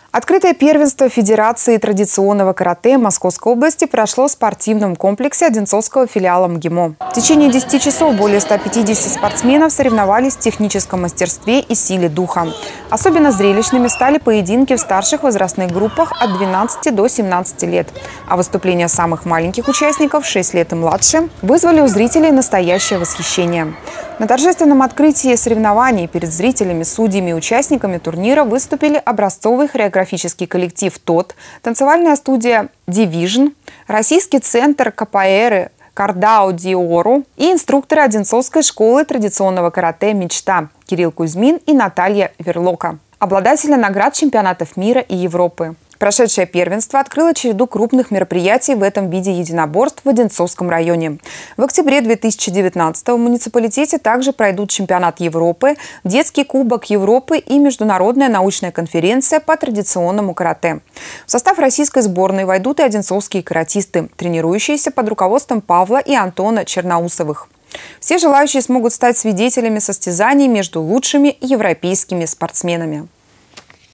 Открытое первенство Федерации традиционного карате Московской области прошло в спортивном комплексе Одинцовского филиала МГИМО. В течение 10 часов более 150 спортсменов соревновались в техническом мастерстве и силе духа. Особенно зрелищными стали поединки в старших возрастных группах от 12 до 17 лет. А выступления самых маленьких участников, 6 лет и младше, вызвали у зрителей настоящее восхищение. На торжественном открытии соревнований перед зрителями, судьями и участниками турнира выступили образцовый хореографический коллектив «ТОТ», танцевальная студия «Division», Российский центр КПР «Кардао ди Ору» и инструкторы Одинцовской школы традиционного карате «Мечта» Кирилл Кузьмин и Наталья Верлока, обладатели наград чемпионатов мира и Европы. Прошедшее первенство открыло череду крупных мероприятий в этом виде единоборств в Одинцовском районе. В октябре 2019-го в муниципалитете также пройдут чемпионат Европы, детский кубок Европы и международная научная конференция по традиционному карате. В состав российской сборной войдут и одинцовские каратисты, тренирующиеся под руководством Павла и Антона Черноусовых. Все желающие смогут стать свидетелями состязаний между лучшими европейскими спортсменами.